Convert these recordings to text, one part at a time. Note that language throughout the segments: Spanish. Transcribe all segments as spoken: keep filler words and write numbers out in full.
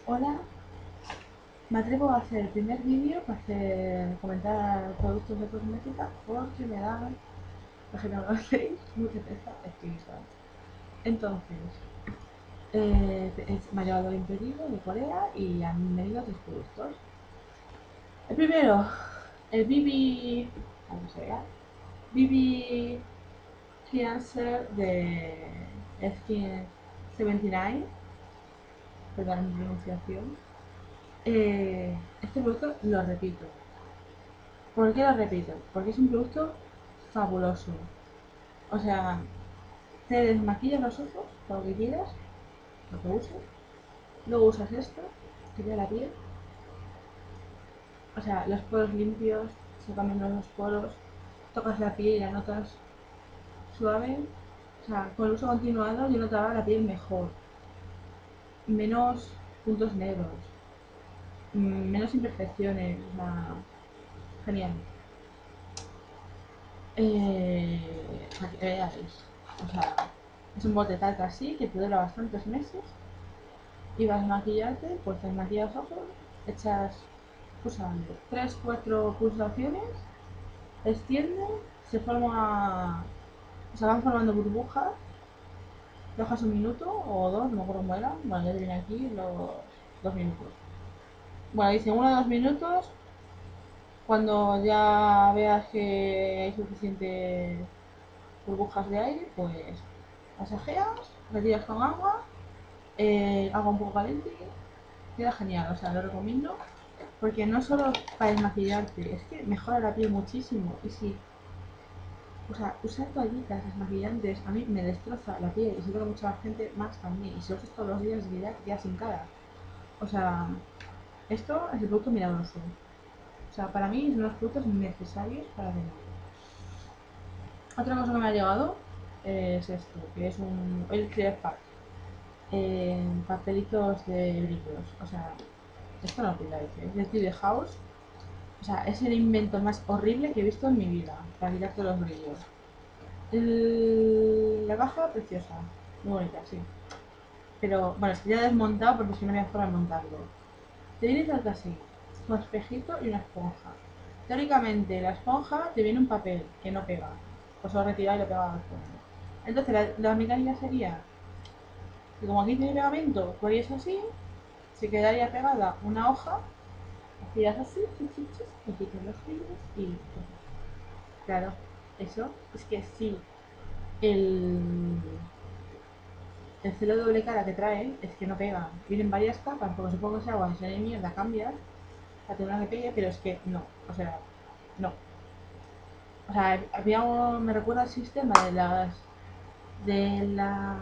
Hola, me atrevo a hacer el primer vídeo para hacer comentar productos de cosmética porque me da, la gente no lo hacéis, mucha pereza escribir. Entonces, eh, es- me ha llegado el pedido de Corea y han venido tres productos. El primero, el B B, ¿cómo se llama? B B Cleanser de Skin setenta y nueve, perdón mi pronunciación. Eh, este producto lo repito. ¿Por qué lo repito? Porque es un producto fabuloso. O sea, te desmaquillas los ojos, todo lo que quieras, lo que uses. Luego usas esto, que te la piel. O sea, los poros limpios, se cambian los poros. Tocas la piel y la notas suave. O sea, con el uso continuado yo notaba la piel mejor. Menos puntos negros. mm, Menos imperfecciones. O sea, genial. Eh, para que veáis. O sea, es un bote talca así que te dura bastantes meses y vas a maquillarte, pues te maquillas los ojos, echas usando tres cuatro pulsaciones, extiende, se forma, se van formando burbujas, dejas un minuto o dos, no me acuerdo cómo era, bueno, ya te viene aquí los dos minutos. Bueno, dice uno o dos minutos, cuando ya veas que hay suficientes burbujas de aire, pues masajeas, retiras con agua, eh, agua un poco caliente, queda genial, o sea, lo recomiendo. Porque no solo para desmaquillarte, es que mejora la piel muchísimo. Y si, o sea, usar toallitas desmaquillantes a mí me destroza la piel y seguro que mucha gente más también. Y si lo usas todos los días, ya queda sin cara. O sea, esto es el producto milagroso. O sea, para mí son los productos necesarios para tener. Otra cosa que me ha llegado es esto, que es un Oil Clear Pack en papelitos de brillos. O sea, esto no lo pidáis, ¿eh? Es de Tide House. O sea, es el invento más horrible que he visto en mi vida para quitarte los brillos. El- La caja preciosa, muy bonita, sí. Pero bueno, es que ya he desmontado porque si no había forma de montarlo. Te viene tanto así, un espejito y una esponja. Teóricamente la esponja te viene un papel que no pega. Pues lo retirado y lo pegaba al fondo. Entonces la, la mecánica sería que como aquí tiene pegamento, tú harías así, se quedaría pegada una hoja, hacías así, chis, chis, chis, y quitas los brillos y pues, claro, eso es que sí, el, el celo doble cara que trae es que no pega. Vienen varias capas, porque supongo que sea agua, si no hay mierda, cambias para tener una que pegue, pero es que no, o sea, no. O sea, había un- me recuerda al sistema de las de las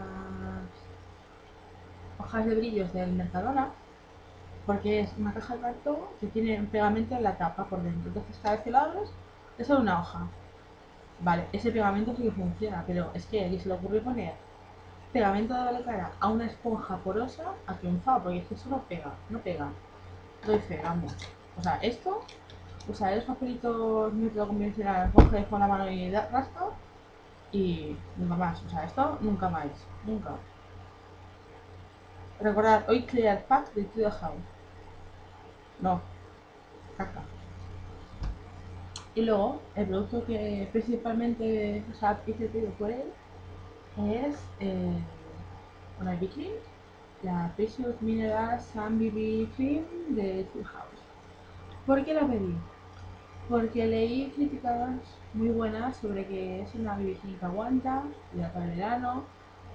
hojas de brillos del Mercadona, porque es una caja de cartón que tiene un pegamento en la tapa por dentro. Entonces cada vez que lo abres, es solo una hoja. Vale, ese pegamento sí que funciona, pero es que a alguien se le ocurrió poner pegamento de doble cara a una esponja porosa ha triunfado, porque es que eso no pega, no pega. Doy fe, vamos. O sea, esto, usar los papelitos método convencional, coges con la mano y da- rasca y nunca más. O sea, esto nunca más, nunca. Recordad, hoy Clear Pack de Tudo House. No, caca. Y luego, el producto que principalmente, o sea, hice pedido por él es eh, una B B Cream, la Precious Mineral Sun B B Cream de Full House. ¿Por qué la pedí? Porque leí críticas muy buenas sobre que es una B B Cream que aguanta, ya para el verano,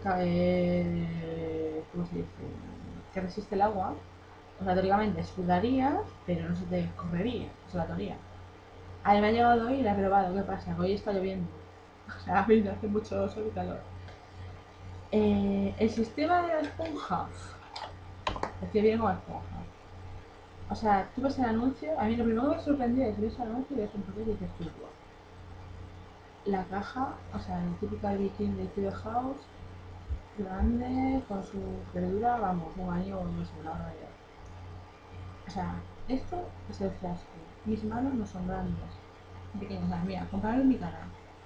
que, ¿cómo se dice? Que resiste el agua. O sea, teóricamente sudaría, pero no se te correría, se la toría. A mí me ha llegado hoy y la he probado, ¿qué pasa? Que hoy está lloviendo. O sea, a mí me hace mucho sol y calor. Eh, el sistema de la esponja, es que viene como esponja. O sea, tú ves el anuncio, a mí lo primero que me sorprendió es ver ese anuncio y ves un paquete y dices tú, "Buah". La caja, o sea, el típico bikini de Studio House, grande, con su verdura, vamos, un año o no sé, una barbaridad. O sea, esto es el frasco. Mis manos no son grandes, pequeñas, las mías, comparado en mi cara.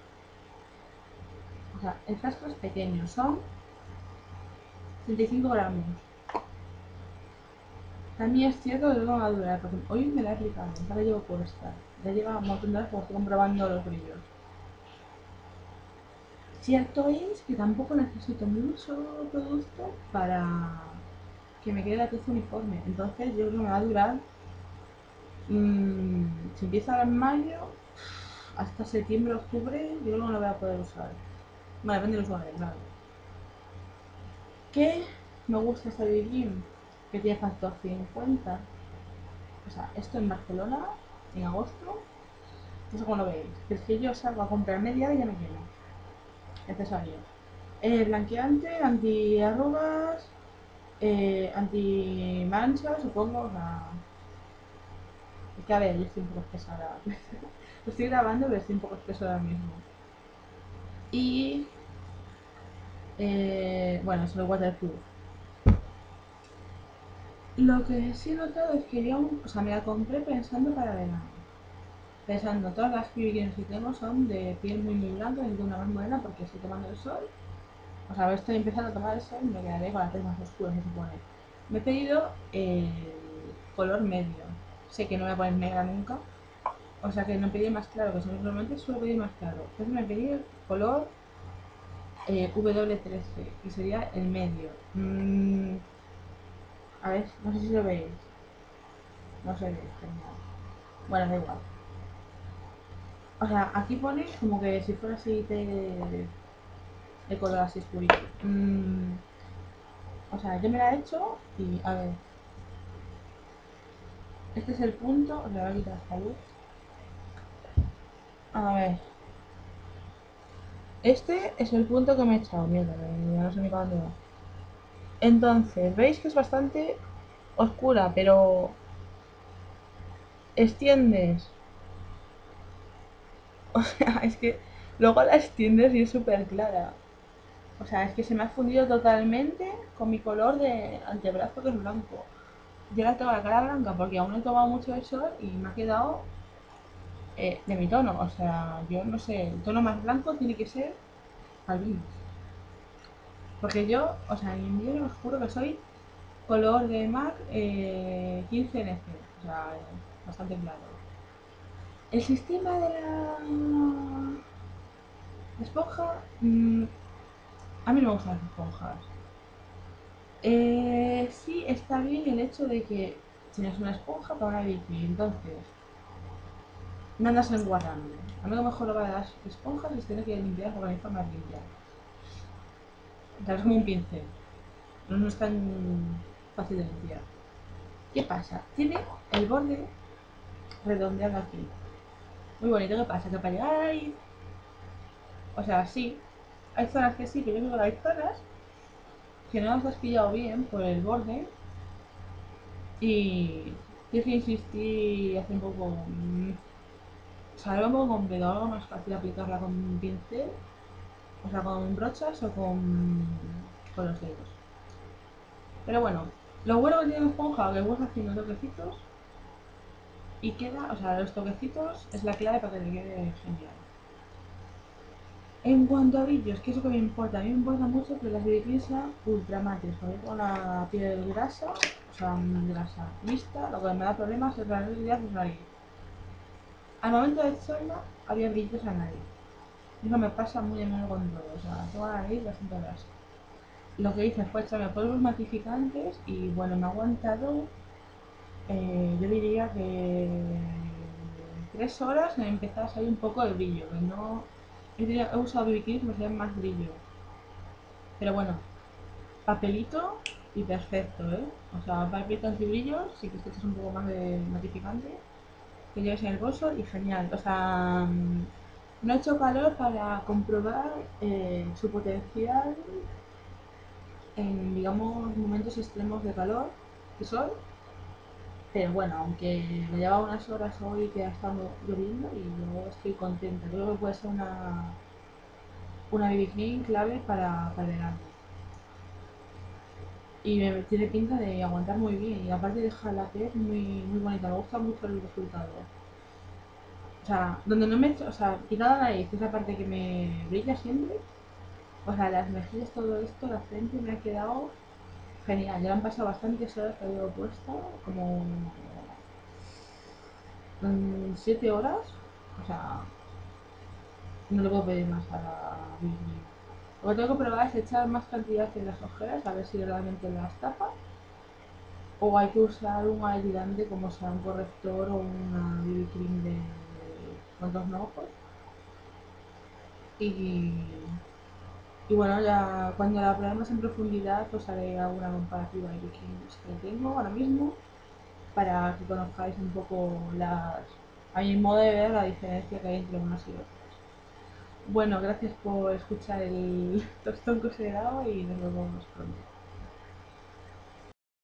O sea, el frasco es pequeño, son treinta y cinco gramos. También es cierto que no va a durar, porque hoy me la he aplicado, ya la llevo puesta. Ya lleva un montón de horas porque estoy comprobando los brillos. Cierto es que tampoco necesito mucho producto para que me quede la tez uniforme. Entonces yo creo que me va a durar, mmm, si empieza en mayo, hasta septiembre, octubre, yo creo que no lo voy a poder usar. Bueno, depende del usuario, claro. ¿Qué me gusta esta B B Cream? Que tiene factor cincuenta. O sea, esto en Barcelona, en agosto, no sé cómo lo veis. Pero es que yo salgo a comprar media y ya me quemo. Necesario. Eh, blanqueante, anti-arrugas, eh, anti-manchas, supongo. O sea, es que a ver, yo estoy un poco espesa ahora. Lo estoy grabando, pero estoy un poco espeso ahora mismo. Y, eh, bueno, soy waterproof. Lo que sí he notado es que yo, o sea, me la compré pensando para verano. Pensando, todas las B B Creams que tengo son de piel muy muy blanca, necesito una más morena porque estoy tomando el sol. O sea, estoy empezando a tomar el sol y me quedaré con la piel más oscura, se supone. Me he pedido el color medio. Sé que no me voy a poner negra nunca. O sea que no pedí más claro, que normalmente suelo pedir más claro. Entonces me pedí el color eh, W trece y sería el medio. Mm, a ver, no sé si lo veis. No se ve, genial. Bueno, da igual. O sea, aquí pone como que si fuera así de, de color así oscurito. Mm, o sea, yo me la he hecho y a ver. Este es el punto. Le voy a quitar esta luz. A ver. Este es el punto que me he echado. Mierda, ya no sé ni para dónde va. Entonces, veis que es bastante oscura, pero extiendes. O sea, es que luego la extiendes y es súper clara. O sea, es que se me ha fundido totalmente con mi color de antebrazo que es blanco. Yo la tengo la cara blanca porque aún no he tomado mucho de sol y me ha quedado eh, de mi tono. O sea, yo no sé, el tono más blanco tiene que ser albino. Porque yo, o sea, en invierno os juro que soy color de MAC eh, quince N C. O sea, bastante claro. El sistema de la esponja, mmm, a mí no me gustan las esponjas. Eh, sí está bien el hecho de que tienes una esponja para una bici, entonces no andas enguarrando. A mí lo mejor lo que de las esponjas es tener que limpiar con la misma más limpia. Es como un pincel, no, no es tan fácil de limpiar. ¿Qué pasa? Tiene el borde redondeado aquí. Muy bonito, ¿qué pasa? Que para llegar ahí, o sea, sí, hay zonas que sí, pero yo creo que hay zonas que no las has pillado bien por el borde y tienes que insistir y hacer un poco... Mmm, o sea, algo un poco complicado, algo más fácil aplicarla con un pincel, o sea, con brochas o con, con los dedos. Pero bueno, lo bueno que tiene la esponja, que vas haciendo toquecitos y queda, o sea, los toquecitos es la clave para que te quede genial. En cuanto a brillos, ¿qué es lo que me importa? A mí me importa mucho que las B B Creams sean ultra mates, porque con la piel grasa, o sea, grasa lista, lo que me da problemas es la nariz de nariz. Al momento de echarla, había brillos en la nariz. Eso me pasa muy a menudo con todo, o sea, tengo la nariz bastante grasa. Lo que hice fue echarme polvos matificantes y bueno, me ha aguantado, eh, yo diría que tres horas me empezaba a salir un poco de brillo, que no... He usado B B Creams que me salen más brillo. Pero bueno, papelito y perfecto, ¿eh? O sea, papelito antibrillo, sí que te echas un poco más de matificante, que lleves en el bolso y genial. O sea, mm, no he hecho calor para comprobar eh, su potencial en, digamos, momentos extremos de calor y sol. Pero bueno, aunque me lleva unas horas hoy que ha estado lloviendo y yo estoy contenta. Creo que puede ser una, una B B Cream clave para, para el verano. Y me tiene pinta de aguantar muy bien. Y aparte deja la piel muy, muy bonita. Me gusta mucho el resultado. O sea, donde no me he hecho, o sea, quitado la nariz, esa parte que me brilla siempre. O sea, las mejillas, todo esto, la frente me ha quedado Genial, ya han pasado bastantes horas que había puesto, como mm, siete horas. O sea, no le puedo pedir más a la B B cream. Lo que tengo que probar es echar más cantidad en las ojeras, a ver si realmente las tapa. O hay que usar un aislante como sea un corrector o una B B cream de contorno ojos. Y, y bueno, ya cuando la probemos en profundidad os haré alguna comparativa de B B creams que tengo ahora mismo para que conozcáis un poco las, a mi modo de ver, la diferencia que hay entre unas y otras. Bueno, gracias por escuchar el tostón considerado y nos vemos pronto.